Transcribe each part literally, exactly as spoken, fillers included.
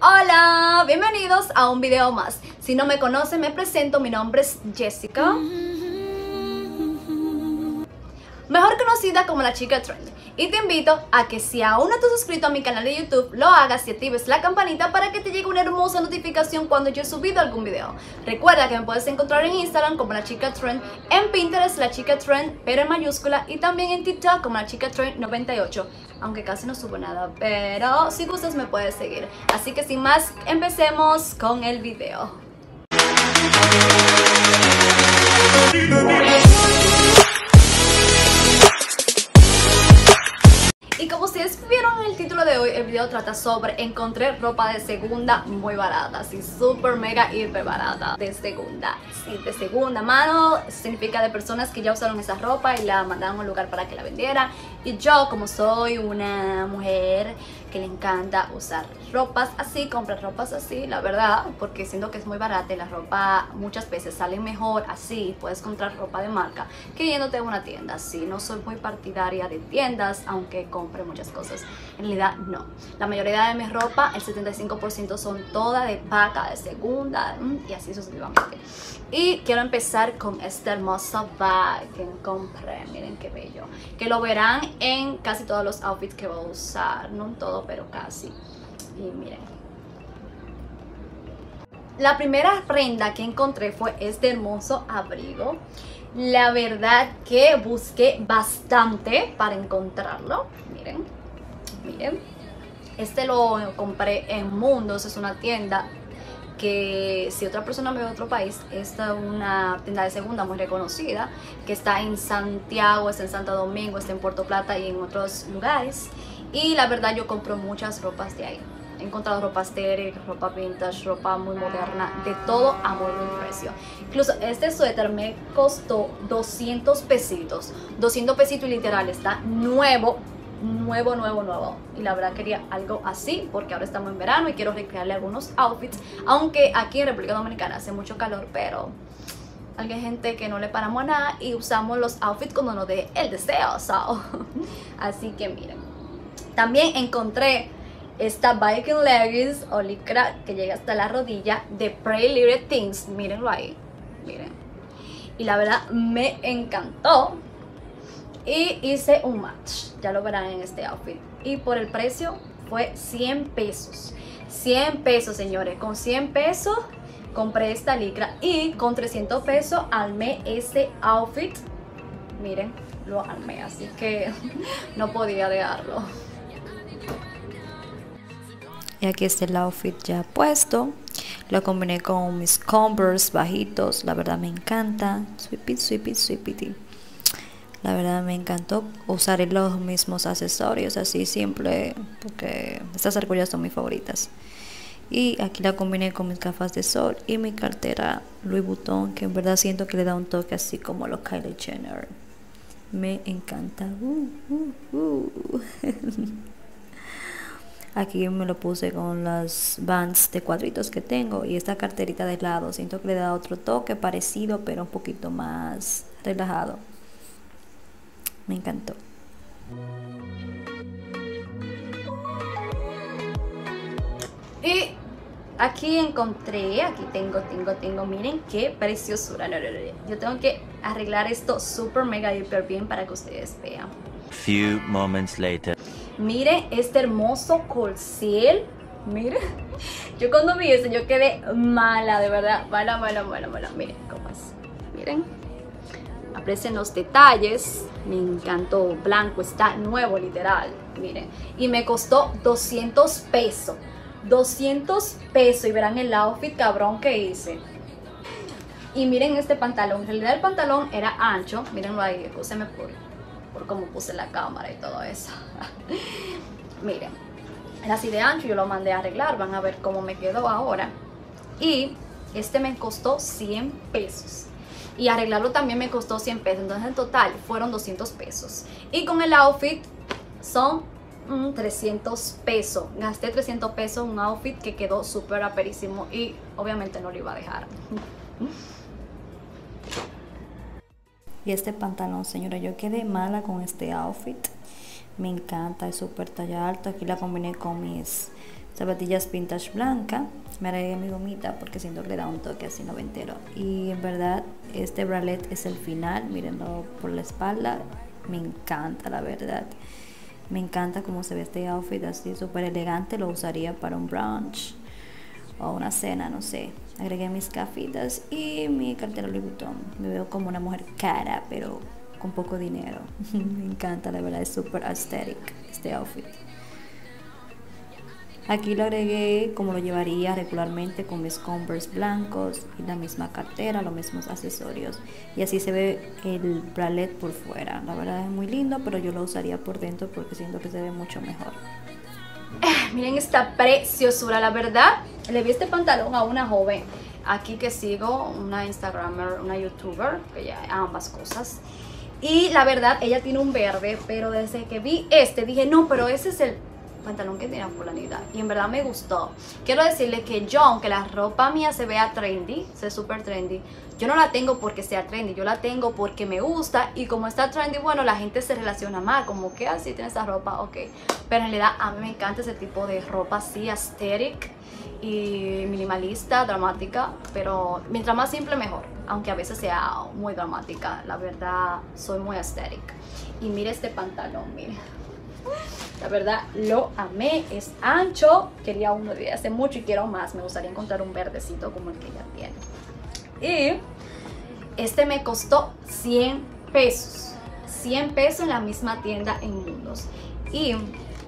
Hola, bienvenidos a un video más. Si no me conocen, me presento, mi nombre es Jessica, mejor conocida como la chica trend. Y te invito a que si aún no te has suscrito a mi canal de YouTube, lo hagas y actives la campanita para que te llegue una hermosa notificación cuando yo he subido algún video. Recuerda que me puedes encontrar en Instagram como la chica trend, en Pinterest la chica trend pero en mayúscula, y también en TikTok como la chica trend noventa y ocho, aunque casi no subo nada, pero si gustas me puedes seguir. Así que sin más, empecemos con el video. Y como ustedes vieron en el título de hoy, el video trata sobre encontré ropa de segunda muy barata, así súper mega hiper barata, de segunda, sí, de segunda mano. Eso significa de personas que ya usaron esa ropa y la mandaron a un lugar para que la vendieran. Y yo, como soy una mujer que le encanta usar ropas así, comprar ropas así, la verdad, porque siento que es muy barata y la ropa muchas veces sale mejor así. Puedes comprar ropa de marca que yéndote a una tienda. Así, no soy muy partidaria de tiendas, aunque compre muchas cosas. En realidad no, la mayoría de mi ropa, el setenta y cinco por ciento son toda de paca, de segunda, y así sucesivamente. Y quiero empezar con este hermoso bag que compré. Miren qué bello, que lo verán en casi todos los outfits que voy a usar, no en todo pero casi. Y miren, la primera prenda que encontré fue este hermoso abrigo. La verdad que busqué bastante para encontrarlo. Miren, miren. Este lo compré en Mundos, es una tienda que si otra persona me ve de otro país, esta es una tienda de segunda muy reconocida, que está en Santiago, está en Santo Domingo, está en Puerto Plata y en otros lugares. Y la verdad yo compro muchas ropas de ahí. He encontrado ropa estéril, ropa vintage, ropa muy moderna, de todo a muy buen precio. Incluso este suéter me costó doscientos pesitos. doscientos pesitos literal, está nuevo, nuevo, nuevo, nuevo. Y la verdad quería algo así porque ahora estamos en verano y quiero recrearle algunos outfits. Aunque aquí en República Dominicana hace mucho calor, pero hay gente que no le paramos a nada y usamos los outfits cuando nos dé el deseo. So. Así que miren. También encontré esta biking leggings o licra que llega hasta la rodilla de Pretty Little Things. Mírenlo ahí, miren. Y la verdad me encantó. Y hice un match, ya lo verán en este outfit. Y por el precio fue cien pesos. cien pesos, señores. Con cien pesos compré esta licra. Y con trescientos pesos armé este outfit. Miren, lo armé, así que no podía dejarlo. Y aquí está el outfit ya puesto. Lo combiné con mis Converse bajitos. La verdad me encanta. Sweepy, sweepy, sweepy. La verdad me encantó. Usaré los mismos accesorios así simple, porque estas argollas son mis favoritas. Y aquí la combiné con mis gafas de sol y mi cartera Louis Vuitton, que en verdad siento que le da un toque así como lo Kylie Jenner. Me encanta. Uh, uh, uh. Aquí me lo puse con las Vans de cuadritos que tengo y esta carterita de lado. Siento que le da otro toque parecido, pero un poquito más relajado. Me encantó. Y aquí encontré, aquí tengo, tengo, tengo, miren qué preciosura. No, no, no. Yo tengo que arreglar esto súper mega hiper bien para que ustedes vean. Few moments later. Miren este hermoso corcel. Miren, yo cuando vi eso yo quedé mala, de verdad, mala, mala, mala, mala. Miren cómo es, miren, aprecien los detalles. Me encantó, blanco, está nuevo literal. Miren, y me costó doscientos pesos, doscientos pesos, y verán el outfit cabrón que hice. Y miren este pantalón, en realidad el pantalón era ancho. Mirenlo ahí, escúcheme por por cómo puse la cámara y todo eso. Miren, era así de ancho, yo lo mandé a arreglar, van a ver cómo me quedó ahora. Y este me costó cien pesos y arreglarlo también me costó cien pesos, entonces en total fueron doscientos pesos. Y con el outfit son mm, trescientos pesos, gasté trescientos pesos en un outfit que quedó súper aperísimo y obviamente no lo iba a dejar. Y este pantalón, señora, yo quedé mala con este outfit. Me encanta, es súper talla alta. Aquí la combiné con mis zapatillas vintage blanca. Me agregué mi gomita porque siento que le da un toque así noventero. Y en verdad este bralette es el final, mírenlo por la espalda. Me encanta, la verdad. Me encanta cómo se ve este outfit así súper elegante. Lo usaría para un brunch o una cena, no sé. Agregué mis gafitas y mi cartera Louis Vuitton. Me veo como una mujer cara, pero con poco dinero. Me encanta, la verdad, es súper aesthetic este outfit. Aquí lo agregué como lo llevaría regularmente con mis Converse blancos y la misma cartera, los mismos accesorios. Y así se ve el bralette por fuera. La verdad es muy lindo, pero yo lo usaría por dentro porque siento que se ve mucho mejor. Eh, miren esta preciosura, la verdad. Le vi este pantalón a una joven aquí que sigo, una Instagramer, una YouTuber, que ya ambas cosas. Y la verdad, ella tiene un verde, pero desde que vi este dije, no, pero ese es el pantalón que tiene fulanidad, y en verdad me gustó. Quiero decirle que yo, aunque la ropa mía se vea trendy, se súper trendy, yo no la tengo porque sea trendy, yo la tengo porque me gusta, y como está trendy, bueno, la gente se relaciona más, como que así tiene esa ropa, ok, pero en realidad a mí me encanta ese tipo de ropa así, aesthetic y minimalista, dramática, pero mientras más simple mejor, aunque a veces sea muy dramática, la verdad soy muy aesthetic. Y mire este pantalón, mire. La verdad lo amé, es ancho, quería uno de hace mucho y quiero más. Me gustaría encontrar un verdecito como el que ella tiene. Y este me costó cien pesos, cien pesos en la misma tienda en Mundos. Y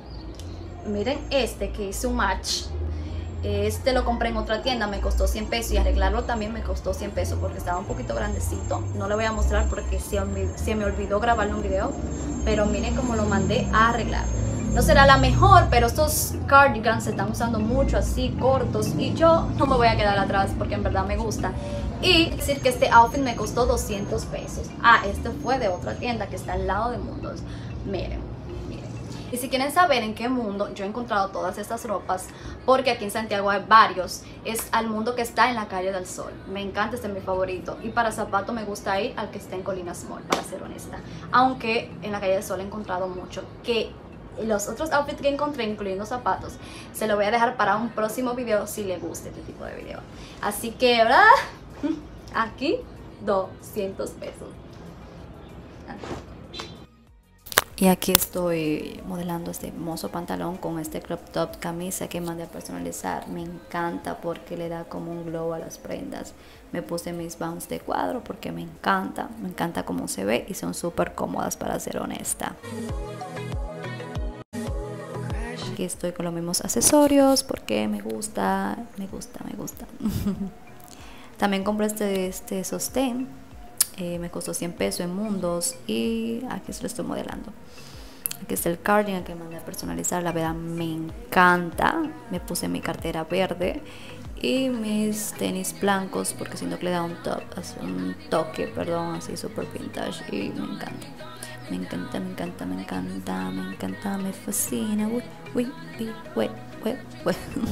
miren este que hice un match. Este lo compré en otra tienda, me costó cien pesos, y arreglarlo también me costó cien pesos porque estaba un poquito grandecito. No le voy a mostrar porque se, se me olvidó grabarle un video, pero miren cómo lo mandé a arreglar. No será la mejor, pero estos cardigans se están usando mucho así, cortos, y yo no me voy a quedar atrás porque en verdad me gusta. Y decir que este outfit me costó doscientos pesos. Ah, este fue de otra tienda que está al lado de Mundos. Miren, miren. Y si quieren saber en qué mundo yo he encontrado todas estas ropas, porque aquí en Santiago hay varios, es al mundo que está en la Calle del Sol. Me encanta, este es mi favorito. Y para zapatos me gusta ir al que está en Colinas Mall, para ser honesta. Aunque en la Calle del Sol he encontrado mucho. Que los otros outfits que encontré, incluyendo zapatos, se lo voy a dejar para un próximo video si les gusta este tipo de video. Así que, ¿verdad? Aquí, doscientos pesos. Y aquí estoy modelando este hermoso pantalón con este crop top camisa que mandé a personalizar. Me encanta porque le da como un glow a las prendas. Me puse mis Vans de cuadro porque me encanta. Me encanta cómo se ve y son súper cómodas, para ser honesta. Aquí estoy con los mismos accesorios porque me gusta, me gusta, me gusta. También compré este, este sostén. Eh, me costó cien pesos en Mundos, y aquí se lo estoy modelando. Aquí está el cardigan que mandé a personalizar. La verdad me encanta. Me puse mi cartera verde y mis tenis blancos porque siento que le da un, top, un toque, perdón, así súper vintage, y me encanta. Me encanta, me encanta, me encanta, me encanta, me fascina. Uy, uy, uy, uy, uy, uy.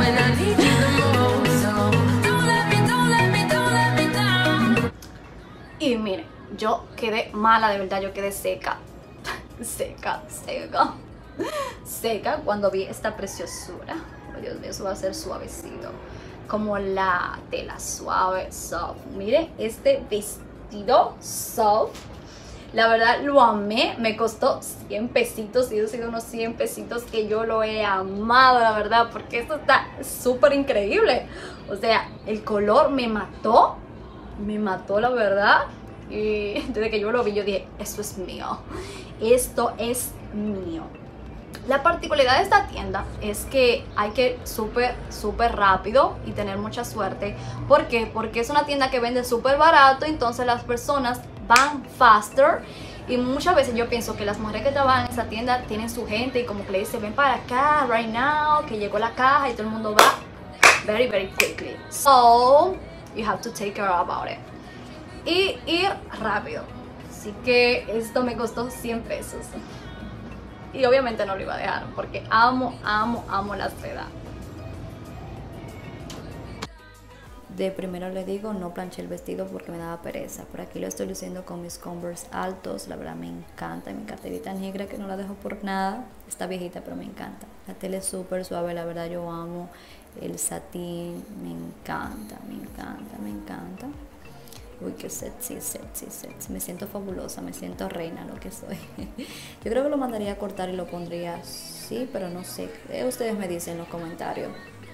Y miren, yo quedé mala, de verdad, yo quedé seca. Seca, seca. Seca cuando vi esta preciosura. Oh, Dios mío, eso va a ser suavecito. Como la tela suave, soft. Miren este vestido soft. La verdad lo amé, me costó cien pesitos, y ha sido unos cien pesitos que yo lo he amado, la verdad, porque esto está súper increíble. O sea, el color me mató, me mató la verdad, y desde que yo lo vi yo dije, esto es mío, esto es mío. La particularidad de esta tienda es que hay que ir súper, súper rápido y tener mucha suerte. ¿Por qué? Porque es una tienda que vende súper barato, entonces las personas van faster. Y muchas veces yo pienso que las mujeres que trabajan en esa tienda tienen su gente y como que le dicen, ven para acá, right now, que llegó la caja, y todo el mundo va very, very quickly. So, you have to take care about it. Y ir rápido. Así que esto me costó cien pesos. Y obviamente no lo iba a dejar porque amo, amo, amo la seda. De primero le digo, no planché el vestido porque me daba pereza. Por aquí lo estoy luciendo con mis Converse altos. La verdad me encanta. Mi carterita negra que no la dejo por nada. Está viejita pero me encanta. La tela es súper suave, la verdad yo amo el satín. Me encanta, me encanta, me encanta. Uy, qué sexy, sexy, sexy. Me siento fabulosa, me siento reina lo que soy. Yo creo que lo mandaría a cortar y lo pondría así, pero no sé. Ustedes me dicen en los comentarios.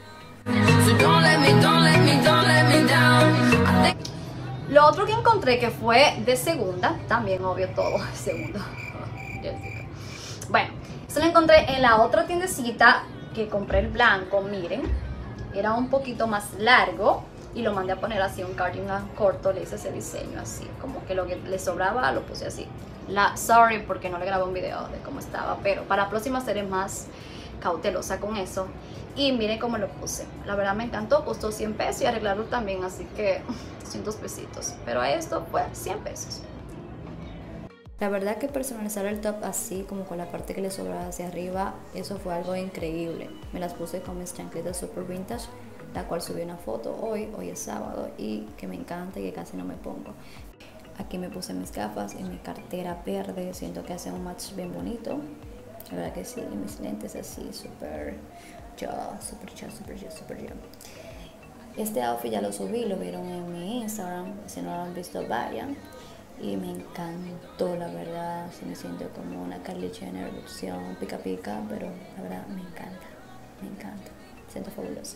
Lo otro que encontré que fue de segunda, también obvio todo de segundo. Bueno, eso lo encontré en la otra tiendecita que compré el blanco, miren. Era un poquito más largo y lo mandé a poner así, un cardigan corto, le hice ese diseño así, como que lo que le sobraba lo puse así. La, sorry porque no le grabé un video de cómo estaba, pero para la próxima seré más cautelosa con eso. Y miren cómo lo puse, la verdad me encantó, costó cien pesos y arreglarlo también, así que doscientos pesitos, pero esto fue cien pesos. La verdad que personalizar el top así, como con la parte que le sobraba hacia arriba, eso fue algo increíble. Me las puse con mis chancletas super vintage, la cual subí una foto hoy, hoy es sábado, y que me encanta y que casi no me pongo. Aquí me puse mis gafas y mi cartera verde, siento que hace un match bien bonito. La verdad que sí, y mis lentes así, súper yo, súper yo, súper yo, súper yo. Este outfit ya lo subí, lo vieron en mi Instagram, si no lo han visto vayan. Y me encantó, la verdad, se me siento como una Kylie Jenner erupción pica pica, pero la verdad me encanta, me encanta, me siento fabulosa.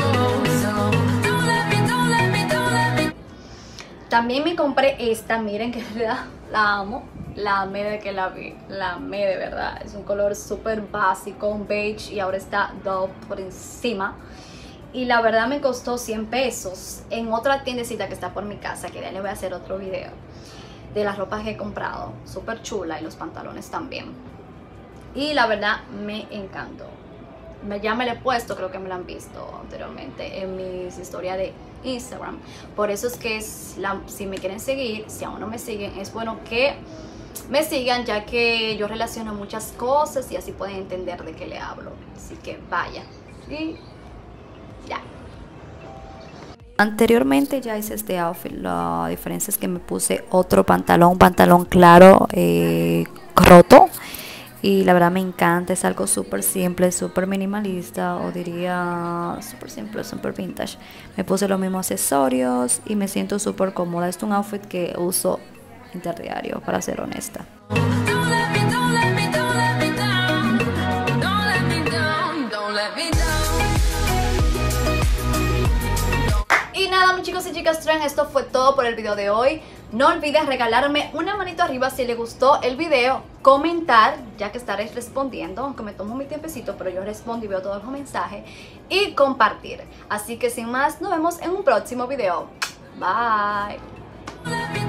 También me compré esta, miren que la, la amo, la amé de que la vi, la amé de verdad. Es un color súper básico, un beige y ahora está dope por encima. Y la verdad me costó cien pesos en otra tiendecita que está por mi casa, que ya le voy a hacer otro video de las ropas que he comprado, súper chula, y los pantalones también. Y la verdad me encantó. Me, ya me la he puesto, creo que me la han visto anteriormente en mis historias de Instagram. Por eso es que es la, si me quieren seguir, si aún no me siguen, es bueno que me sigan, ya que yo relaciono muchas cosas y así pueden entender de qué le hablo. Así que vaya. Y ya. Anteriormente ya hice este outfit, la diferencia es que me puse otro pantalón, un pantalón claro, eh, roto. Y la verdad me encanta, es algo súper simple, súper minimalista, o diría súper simple, súper vintage. Me puse los mismos accesorios y me siento súper cómoda. Es un outfit que uso interdiario, para ser honesta. Y nada, mis chicos y chicas trans, esto fue todo por el video de hoy. No olvides regalarme una manito arriba si les gustó el video, comentar, ya que estaréis respondiendo, aunque me tomo mi tiempecito, pero yo respondo y veo todos los mensajes, y compartir. Así que sin más, nos vemos en un próximo video. Bye.